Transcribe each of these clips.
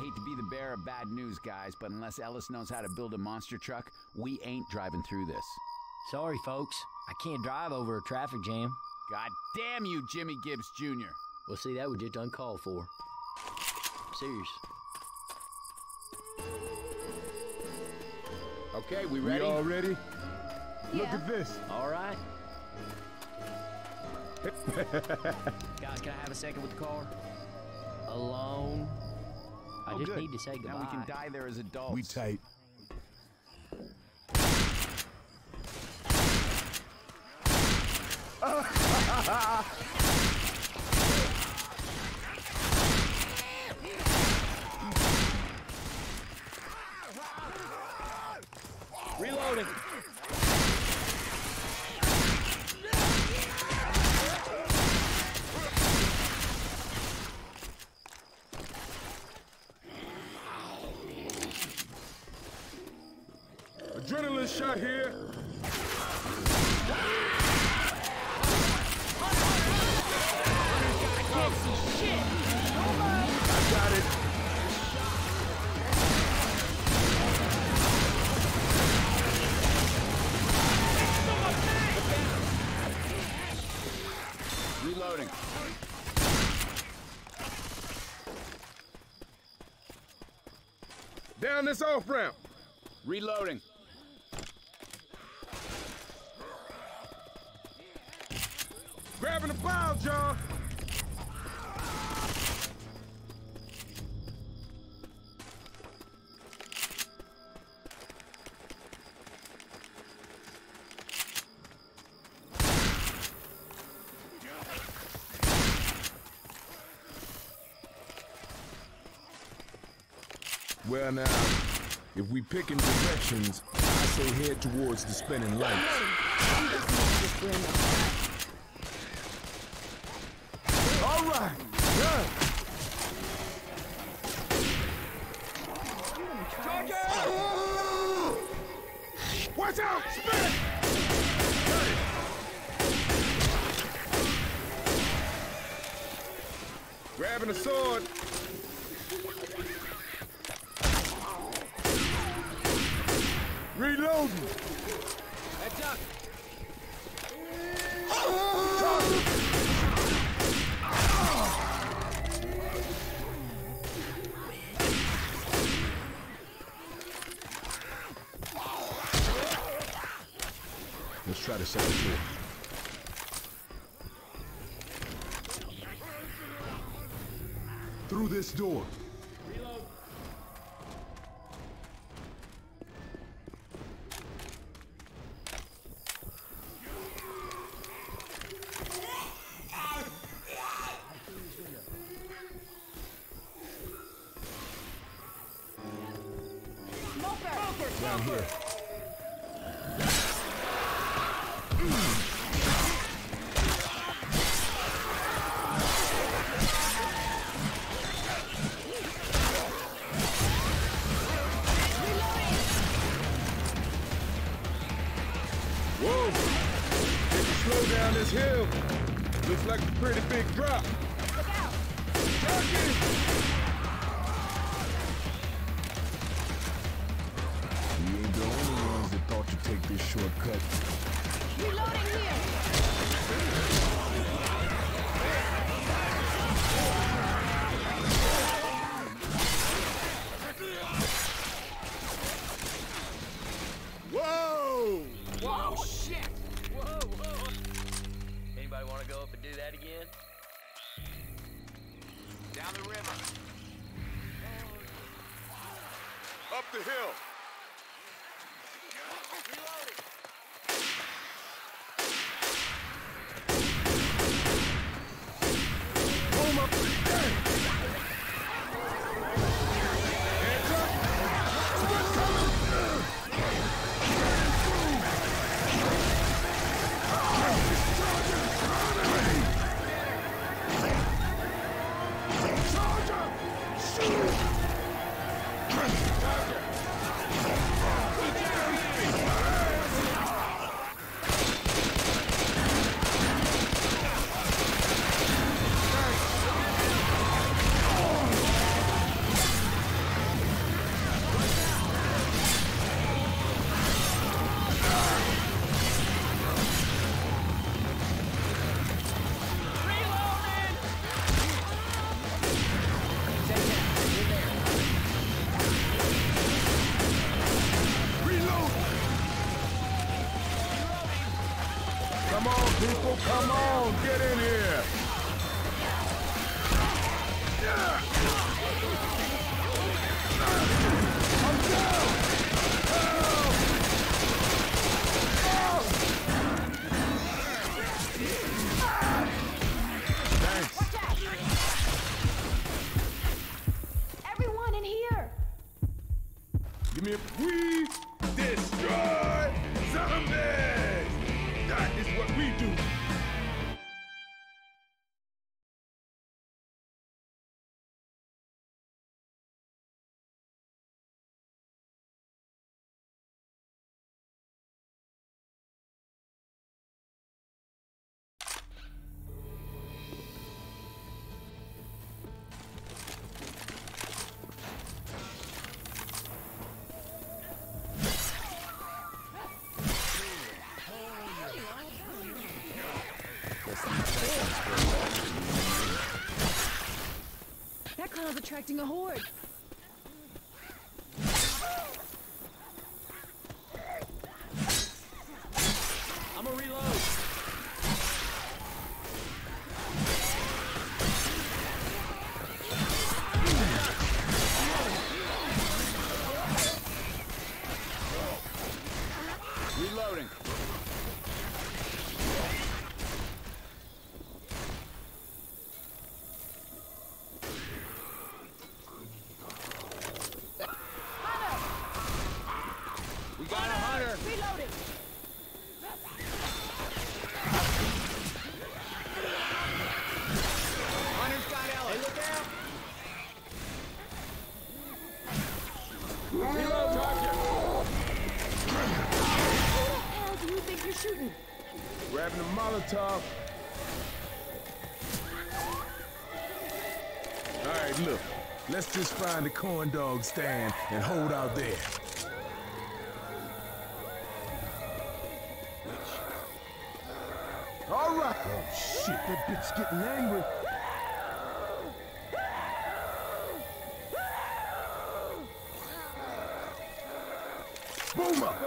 hate to be the bearer of bad news, guys, but unless Ellis knows how to build a monster truck, we ain't driving through this. Sorry, folks. I can't drive over a traffic jam. God damn you, Jimmy Gibbs Jr. Well, see, that was just uncalled for. Serious. Okay, we ready? We all ready? Yeah. Look at this. All right. Guys, can I have a second with the car? Alone. I just good. need to say goodbye. Now we can die there as adults. We tight. Reloading. Adrenaline shot here. I can't see shit! I got it. Reloading. Down this off-ramp. Reloading. Grabbing the pile, John. Well now, if we picking directions, I say head towards the spinning lights. All right, done. Watch out! Spin! Got it. Grabbing a sword. Reloading. Heads up. Let's try the second floor. Through this door. Down here. Whoa! If you slow down this hill, looks like a pretty big drop. Look out! Turkey! We ain't the only ones that thought to take this shortcut. Reloading here! Whoa! Whoa, shit! Whoa, whoa. Anybody want to go up and do that again? Down the river. Up the hill. Home up. Hey! Hands up. Squid coming. Charge up. Shoot. on, get in here! I'm down! Help! Thanks. Watch out! Everyone in here! Give me a we destroy zombies! That is what we do! That clown's attracting a horde. I'm gonna reload. Reloading. We got a hunter. Reloading! Hunter's got Ellis. Hey, look out! Reload target! Who the hell do you think you're shooting? Grabbing the Molotov. Alright, look. Let's just find the corn dog stand and hold out there. Alright! Oh shit, that bitch's getting angry. Boomer!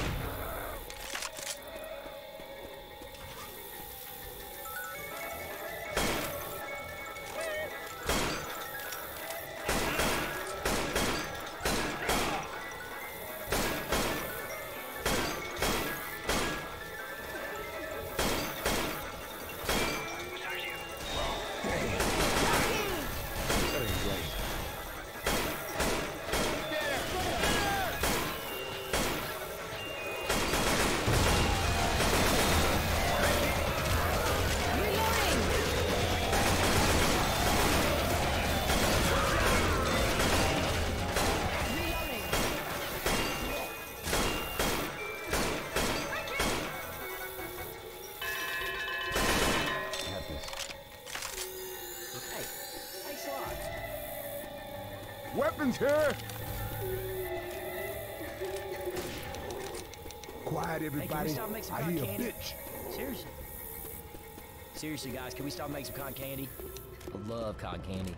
Hey, thanks a lot. Weapons here! Quiet, Hey, can we everybody. stop and make some I cotton hear a candy? bitch. Seriously. Seriously, guys, can we stop and make some cotton candy? I love cotton candy.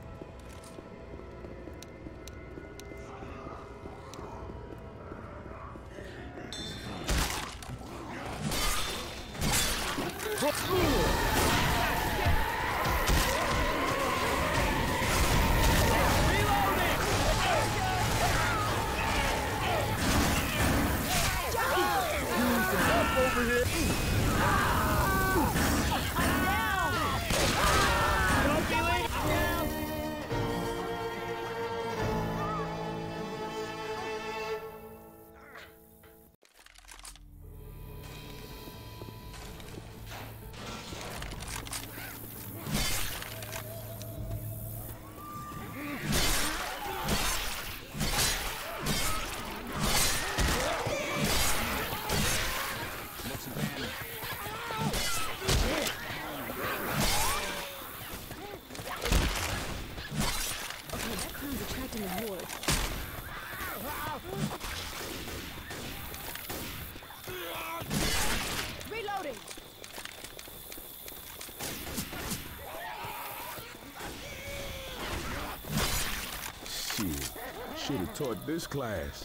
Over here. Reloading! Shit. Should have taught this class.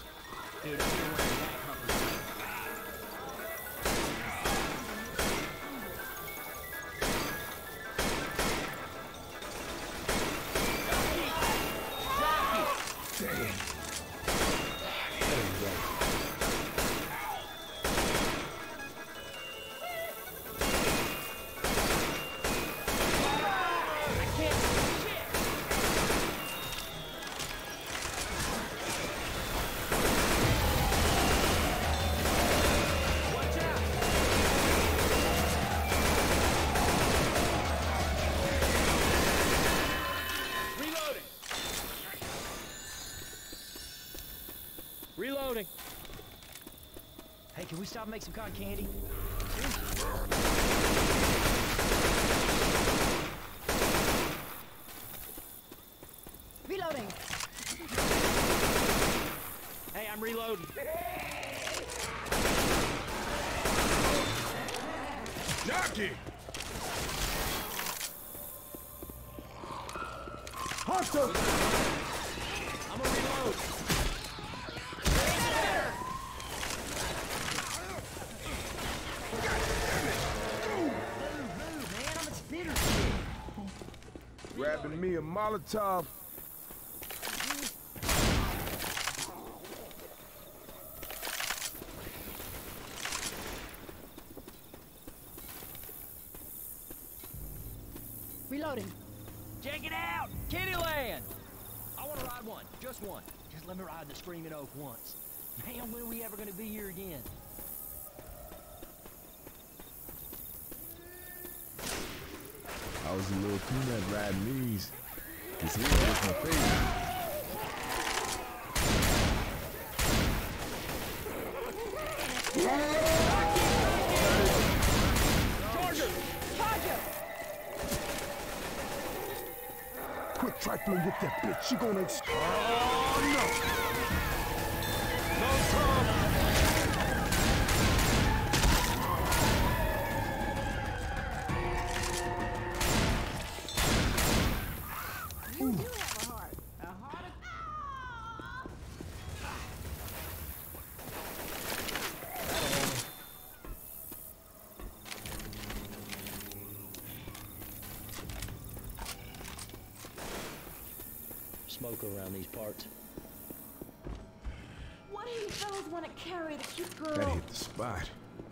Reloading. Hey, can we stop and make some cotton candy? Reloading. Hey, I'm reloading. Jockey! Hunter! I'm gonna reload. Man, I'm a spitter. Grabbing me a Molotov. Reloading. Check it out! Kittyland! I want to ride one. Just one. Just let me ride the Screaming Oak once. Man, when are we ever going to be here again? I was a little peanut riding these. This here was my favorite. Charger! Charger! Quit trifling with that bitch. She gonna explode. Oh, no! No, Tom! You do have a heart. A heart of... Smoke around these parts. Why do you fellas want to carry the cute girl? That hit the spot.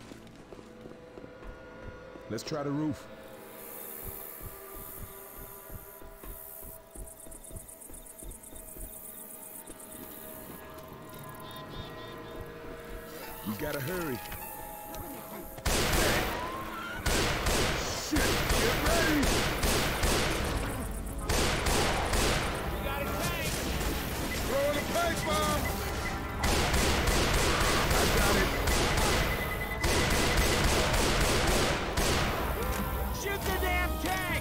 Let's try the roof. We gotta hurry. Shit! Get ready! Throwing a pipe bomb! I got it. Shoot the damn tank!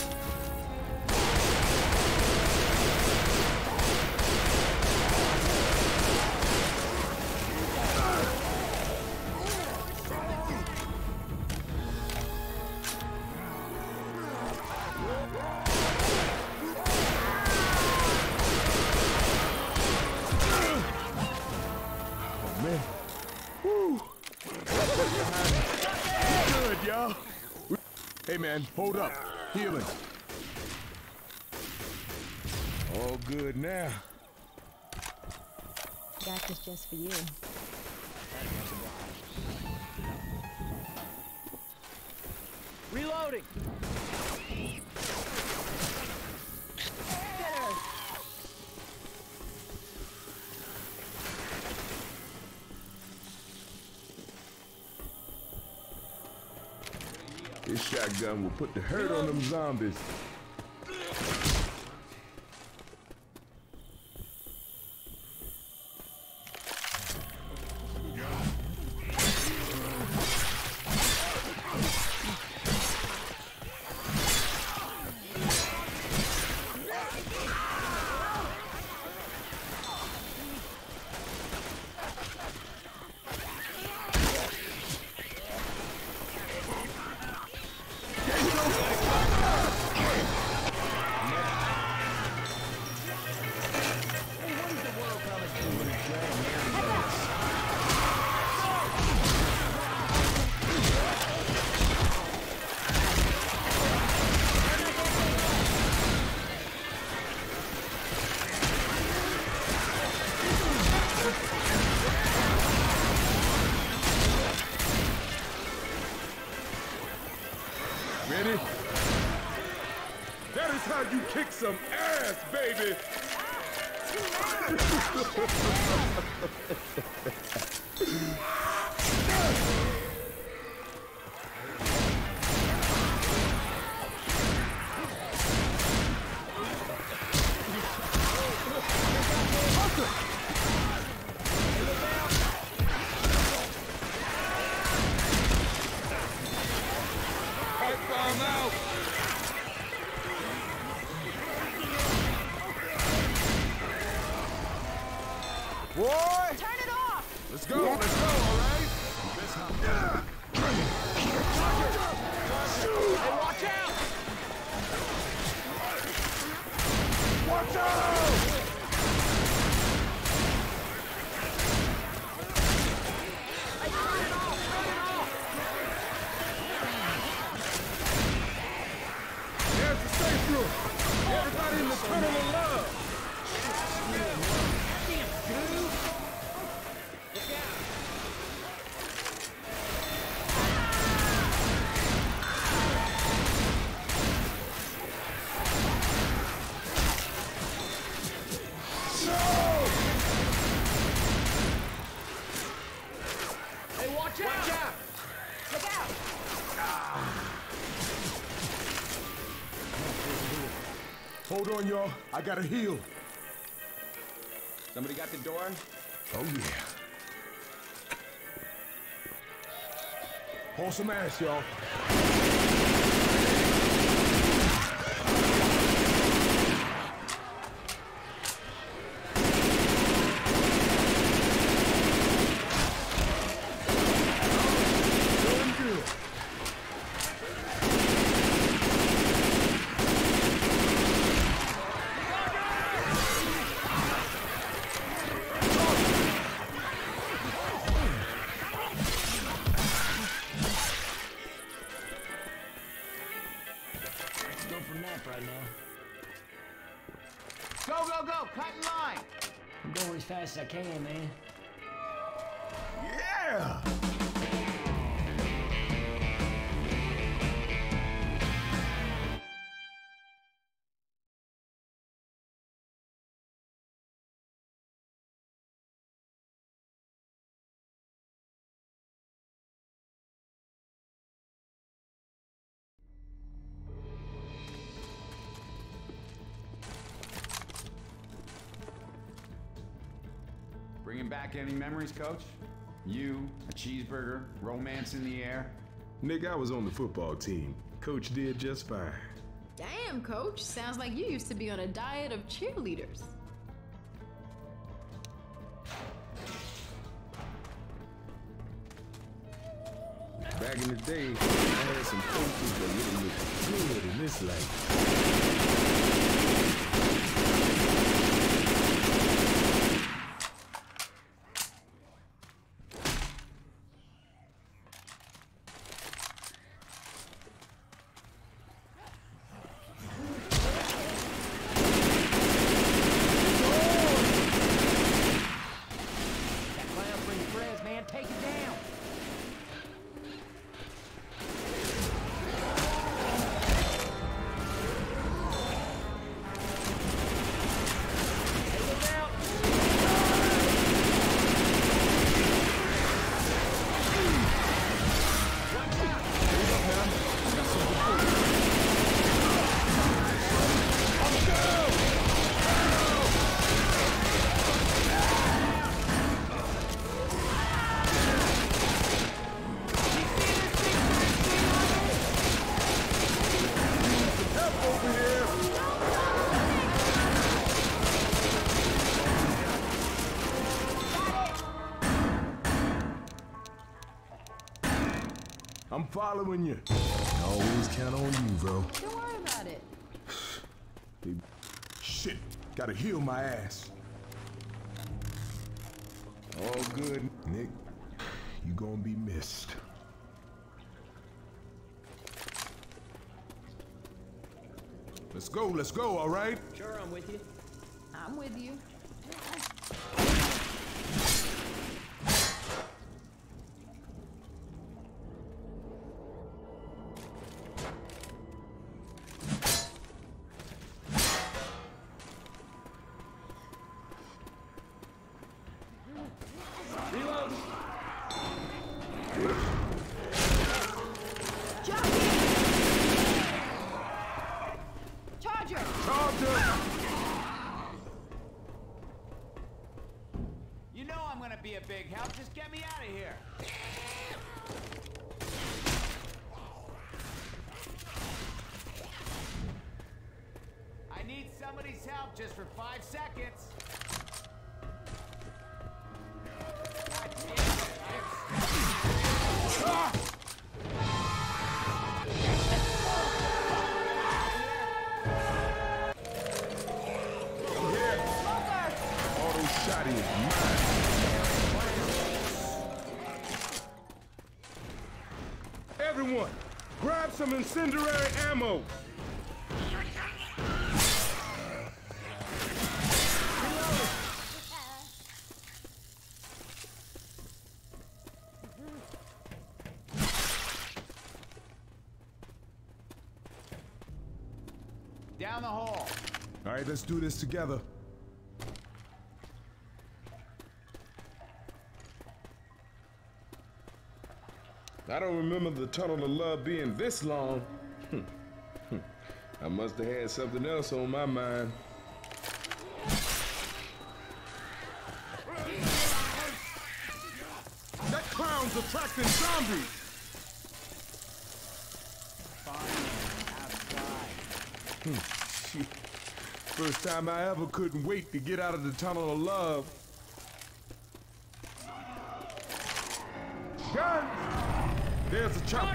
Man. Woo! Good, y'all. Hey, man, hold up. Healing. All good now. Got this just for you. Reloading! This shotgun will put the hurt on them zombies. Ready? That is how you kick some ass, baby! Boy! Turn it off! Let's go, all right? Hey, watch out! Watch out! There's the safe room. Everybody in the tunnel of love. Hey, watch out! Look out! Hold on, y'all. I gotta heal. Somebody got the door? Oh, yeah. Hold some ass, y'all. Doing good. Go for a nap right now. Go, go, go! Cut in line! I'm going as fast as I can, man. Yeah! Bringing back any memories, Coach? You, a cheeseburger, romance in the air? Nick, I was on the football team. Coach did just fine. Damn, Coach. Sounds like you used to be on a diet of cheerleaders. Back in the day, I had some coaches that really looked good in this life. That clown bring friends, man. Take it down. Hey, look out! Help over here! I'm following you. Always count on you, bro. Don't worry about it. Shit, gotta heal my ass. All good, Nick. You gonna be missed. Let's go, all right? Sure, I'm with you. I'm with you. Reload! Charger! Charger! You know I'm gonna be a big help. Just get me out of here. I need somebody's help just for 5 seconds. shotty is mine. Everyone, grab some incendiary ammo. Down the hall. All right, let's do this together. I don't remember the Tunnel of Love being this long. I must have had something else on my mind. That clown's attracting zombies! Shit. First time I ever couldn't wait to get out of the Tunnel of Love. Guns! There's a chopper.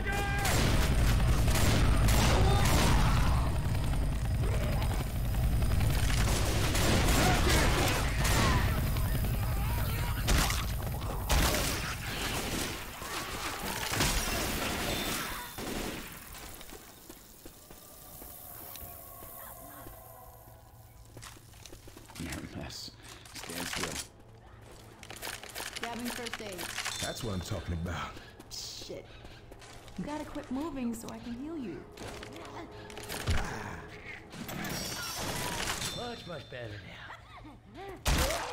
Yes. Stand still. Grabbing first aid. That's what I'm talking about. Shit. You gotta quit moving so I can heal you. Much better now.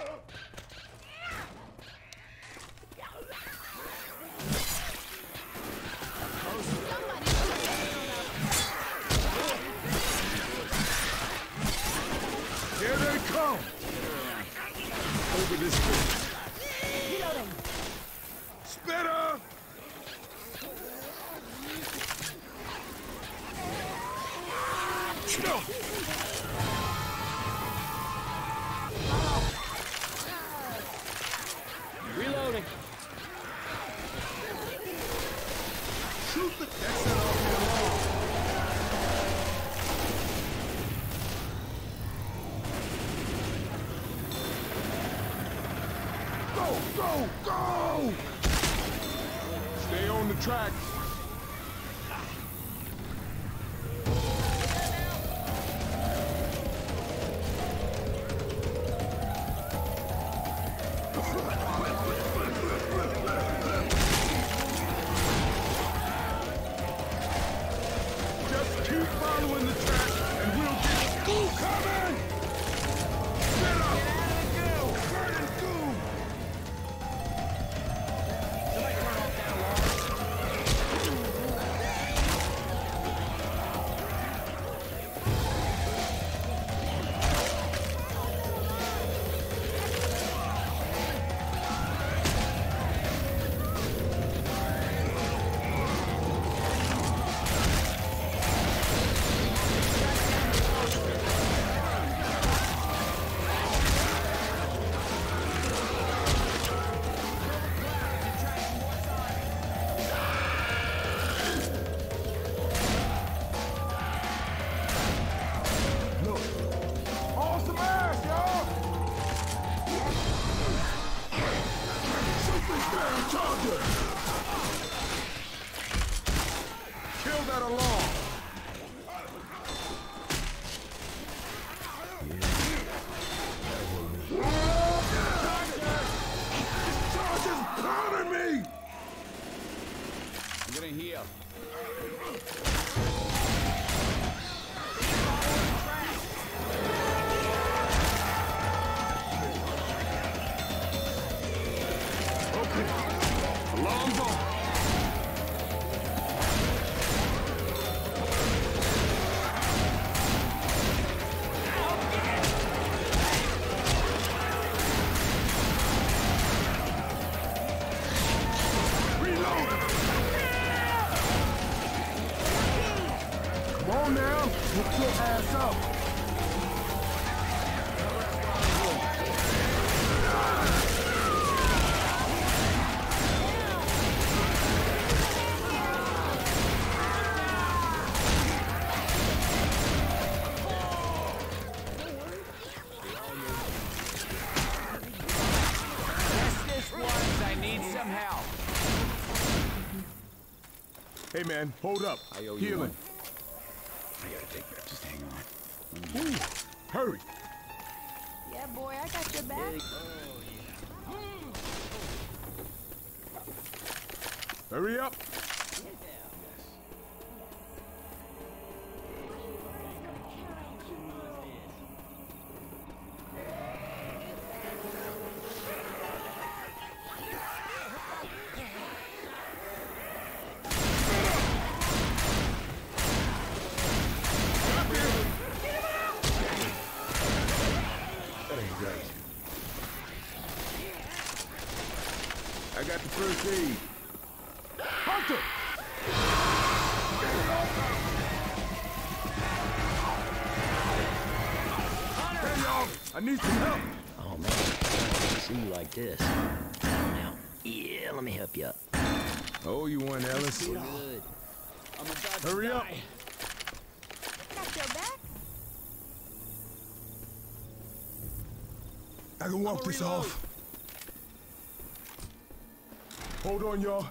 Here they come! Over this way. Spitter! No! Reloading. Shoot the exit off the alarm! Go, go, go! Stay on the track. Just keep following the track and we'll get Goo coming! Get up! Burn and Goo! Somebody turn off that alarm. Hey, man, hold up. I owe you Healing. one. I gotta take that. Just hang on. Ooh, hurry. Yeah, boy, I got your back. Hurry up. I got the first aid. Hunter! Hey, y'all! I need some help! Oh, man. I don't see you like this. Now, yeah, let me help you up. Oh, you want Ellis? Good. I'm about to Hurry up! die. Got your back? I can walk this reload. off. Hold on, y'all.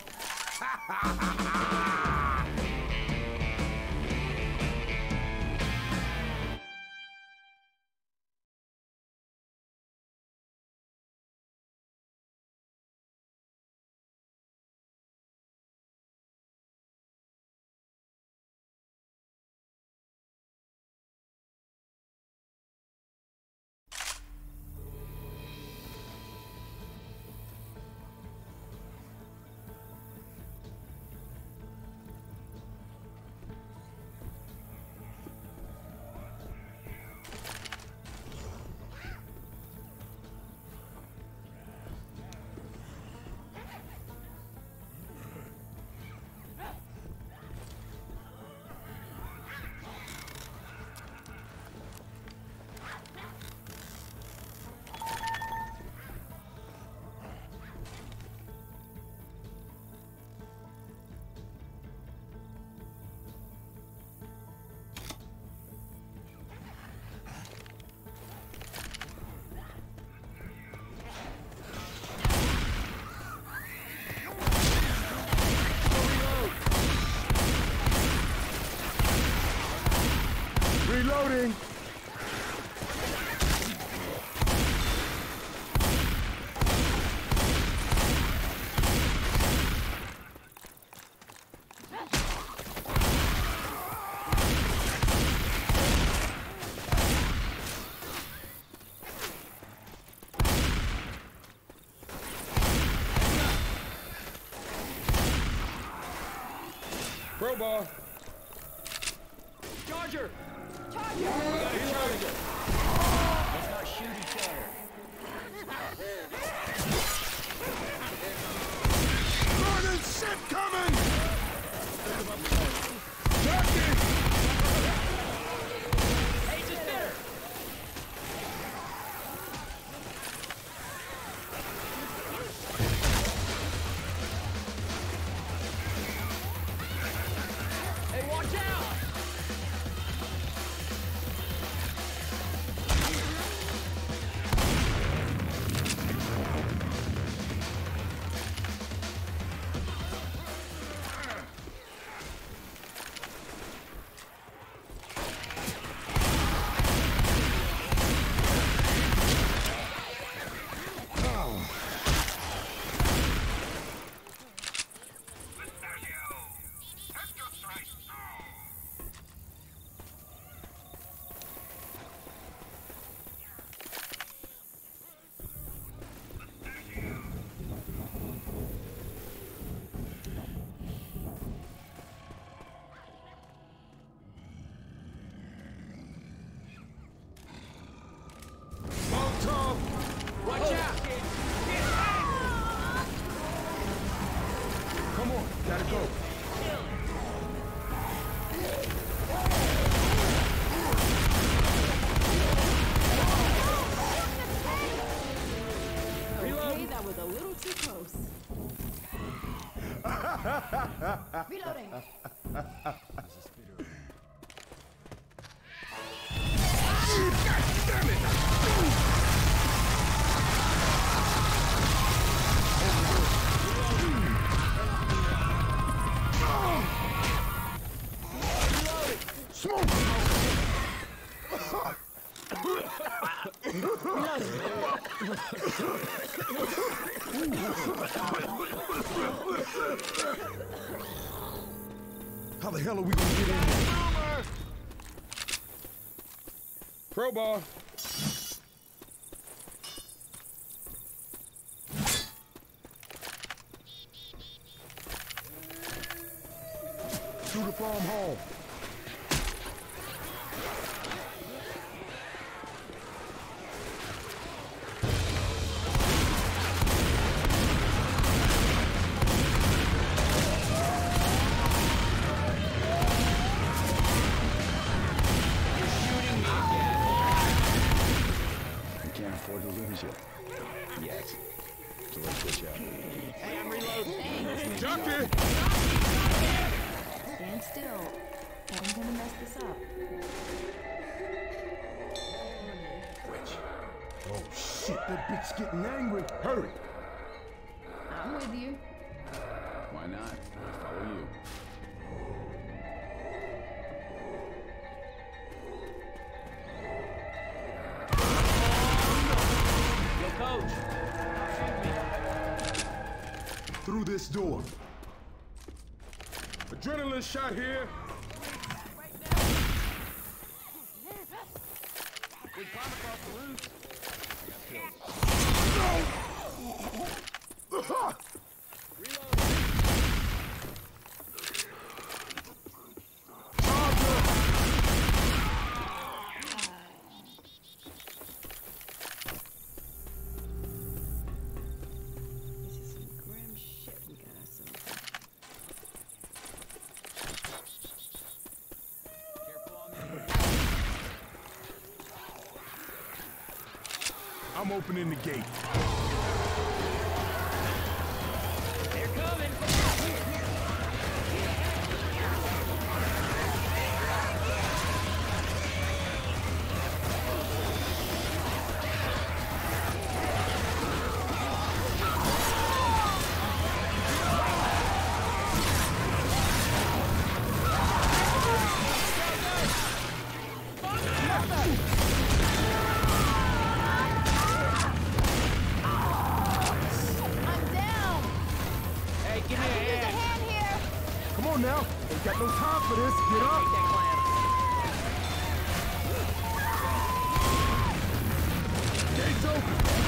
Reloading! Crowbar! Charger! Charger! We got a charger! Let's not shoot each other. Burning shit coming! Turkey! Hey, just there! Hey, watch out! Molotov! Watch out! Come on, gotta go. Okay, that was a little too close. Reloading. How the hell are we gonna get in there? Crowbar. To the farm hall. Afford to lose you. Yes. So let's switch up. Hey, I'm reloading. Junkie! Stand still. I'm gonna mess this up. Which? Oh shit, that bitch's getting angry. Hurry! I'm with you. Why not? I follow you. Coach. Through this door. Adrenaline shot here. We climb across the roof. I'm opening the gate. They're coming. Come on now. Ain't got no time for this. Get up. Gates open.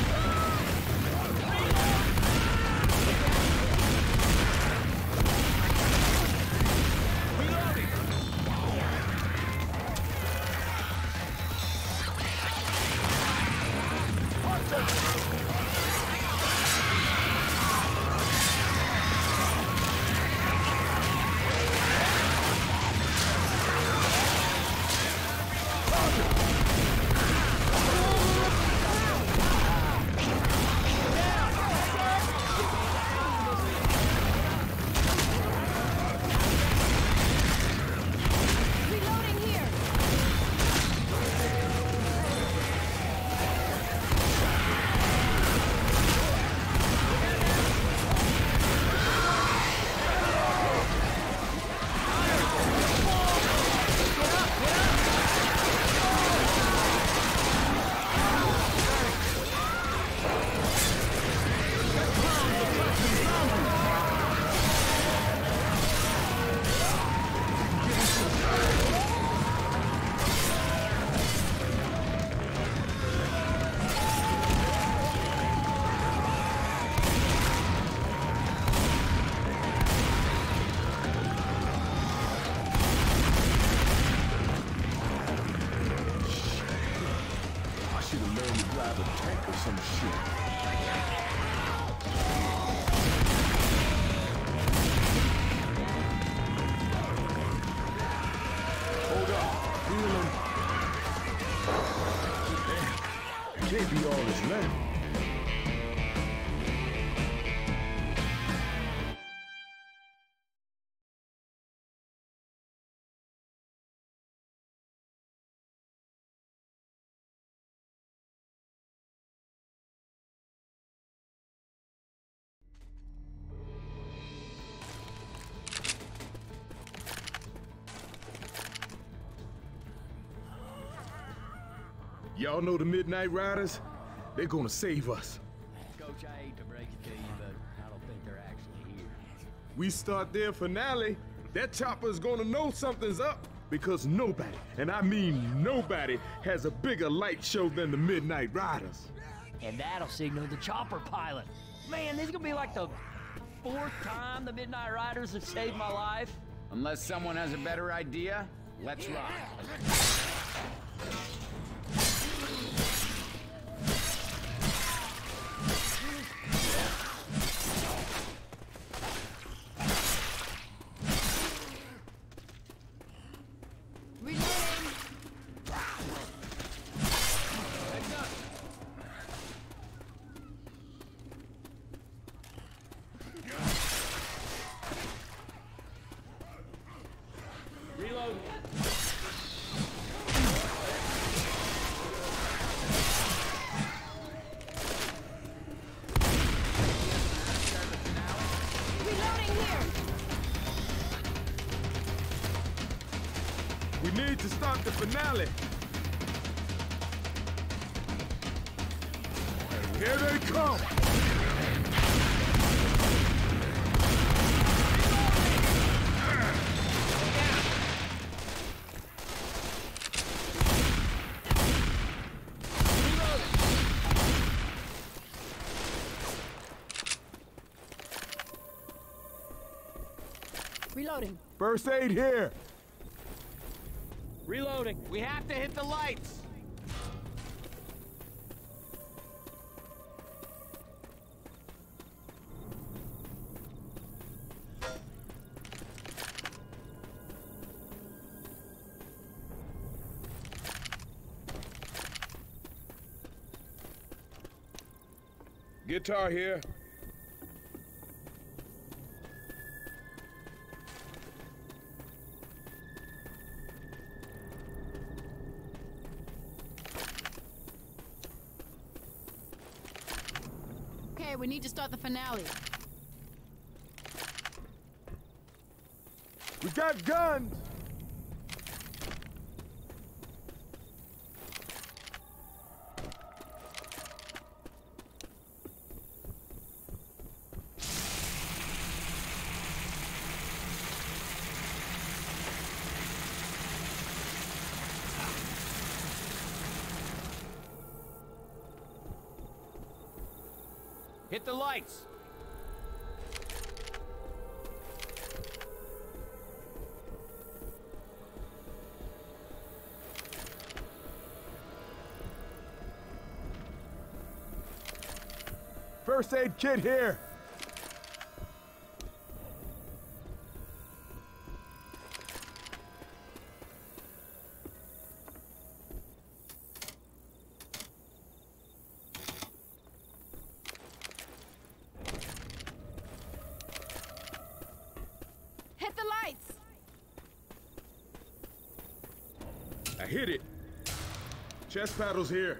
Some shit. Hold up. Healing. Can't be all this left. Y'all know the Midnight Riders? They're gonna save us. Coach, I hate to break it to you, but I don't think they're actually here. We start their finale, that chopper's gonna know something's up. Because nobody, and I mean nobody, has a bigger light show than the Midnight Riders. And that'll signal the chopper pilot. Man, this is gonna be like the 4th time the Midnight Riders have saved my life. Unless someone has a better idea, let's rock. We need to start the finale. Here they come. Reloading. First aid here. Reloading. We have to hit the lights. Guitar here. Okay, we need to start the finale. We got guns. Hit the lights. First aid kit here. Hit the lights! I hit it. Chest paddles here.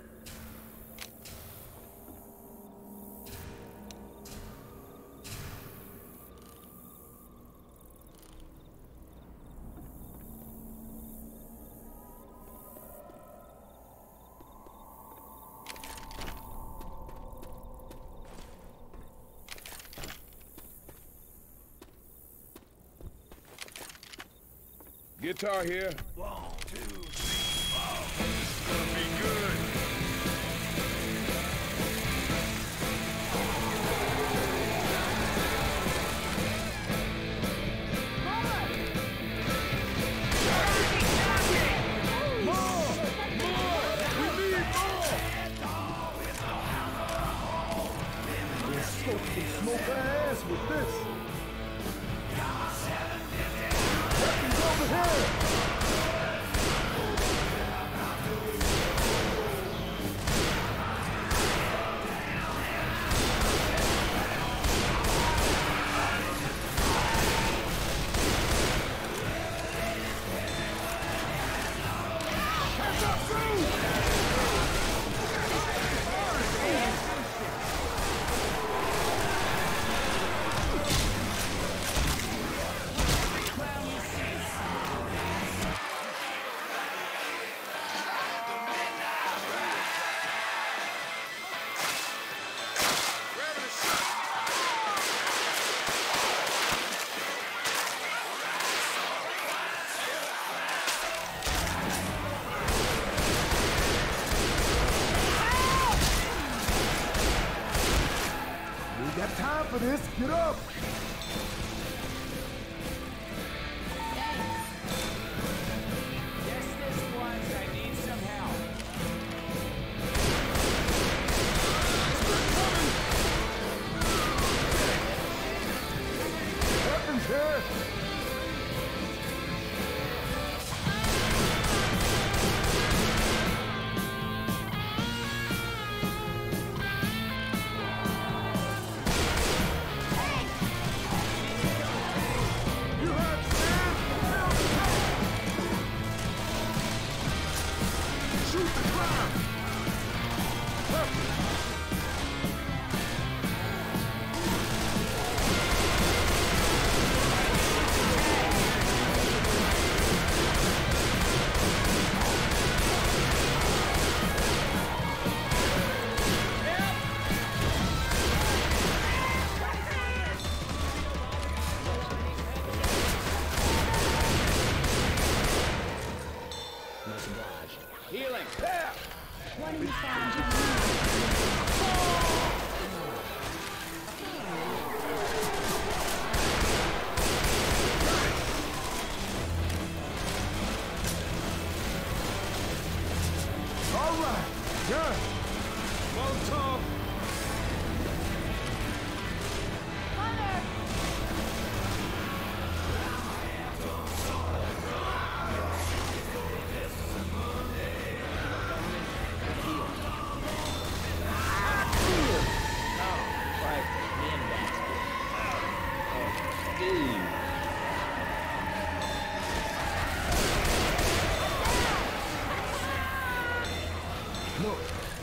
Guitar here. 1, 2, 3, 4. This is gonna be good. Smoke her ass with this. Weapons over here. Got time for this. Get up. Yes, this once. I need some help. Weapons here. You have stand. Shoot the crowd. Much obliged. Healing. One inside, gentlemen. All right. Good. Molotov. Right. In basket. Oh, dude. Look.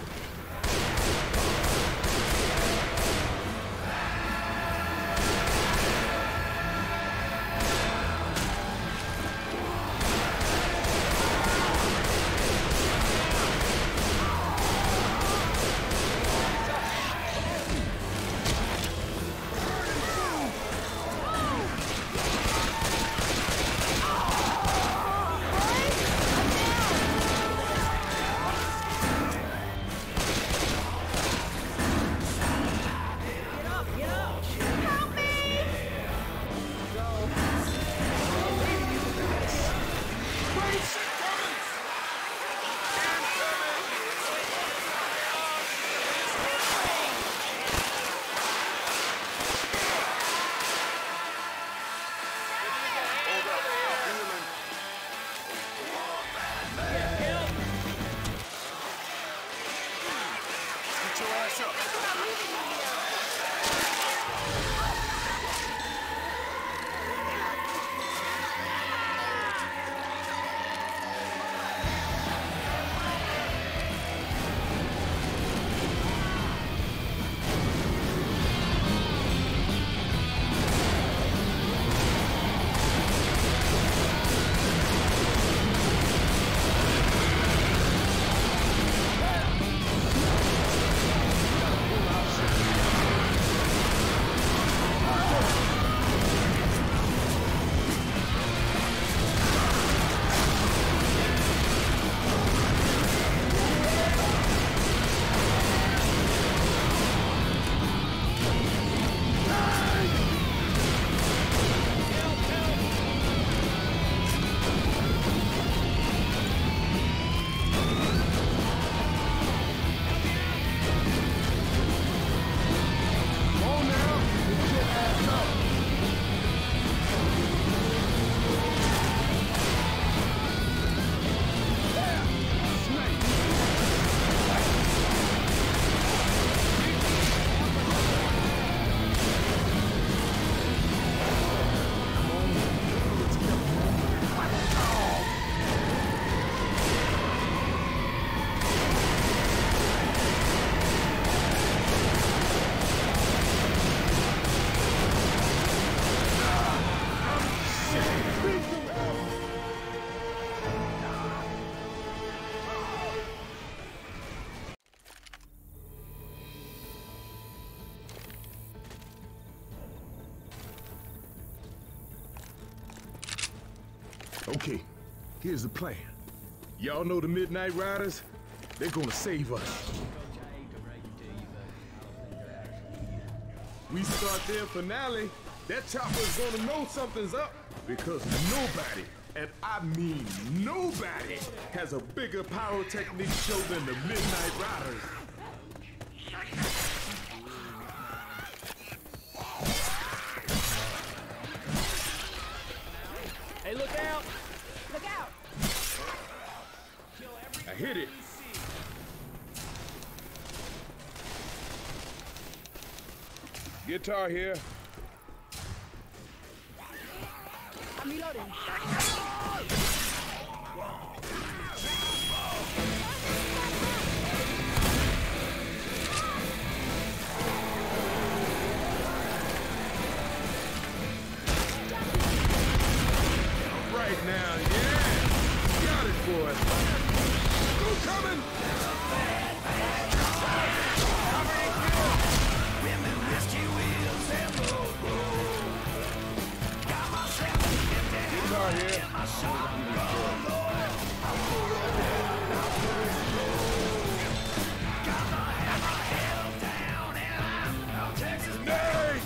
Okay, here's the plan. Y'all know the Midnight Riders? They're gonna save us. Coach, I hate to break it to you, but I don't think they're actually here. We start their finale, that chopper's gonna know something's up. Because nobody, and I mean nobody, has a bigger pyrotechnic show than the Midnight Riders. Hey, look out! Look out! I hit it. Guitar here. I'm reloading. Right now, yeah. Got it, boy. Who's coming? Guitar here. Nay!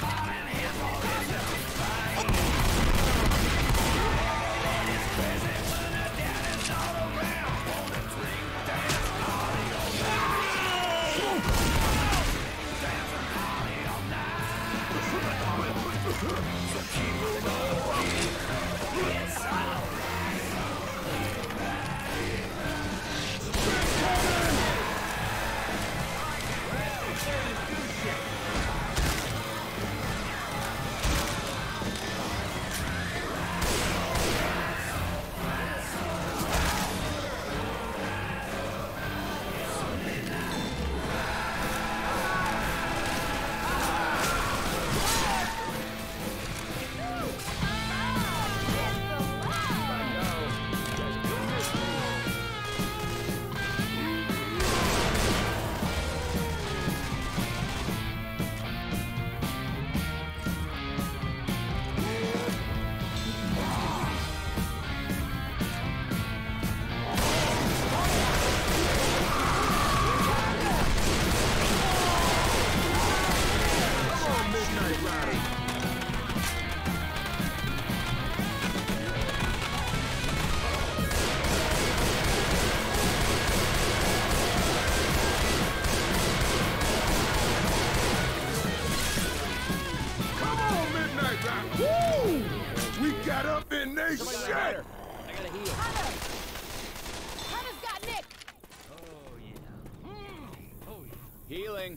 Shit! I gotta heal. Hunter! Hunter's got Nick! Oh, yeah. Oh, yeah. Healing.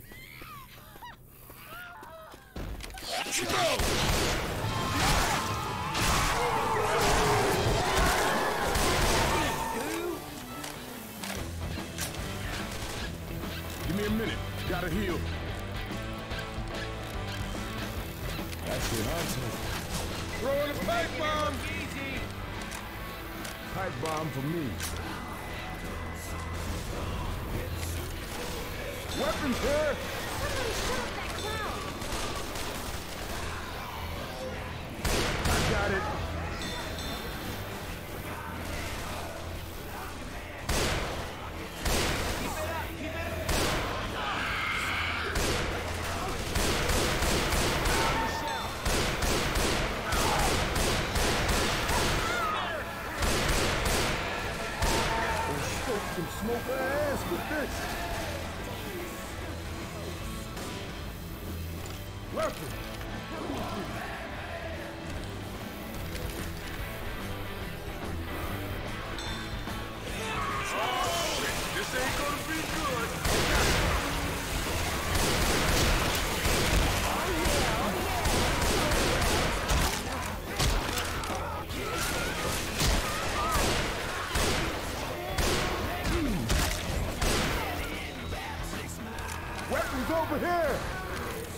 Give me a minute. Gotta heal. That's the answer. Throwing a pipe bomb! Easy. Pipe bomb for me. Weapons here! Somebody shut up that clown! I got it. Can smoke her ass with this. Weapon. Oh, this ain't gonna be good. Weapons over here!